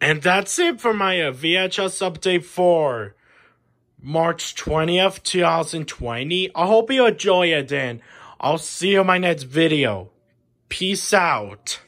And that's it for my VHS update for March 20th, 2020. I hope you enjoy it, and I'll see you in my next video. Peace out.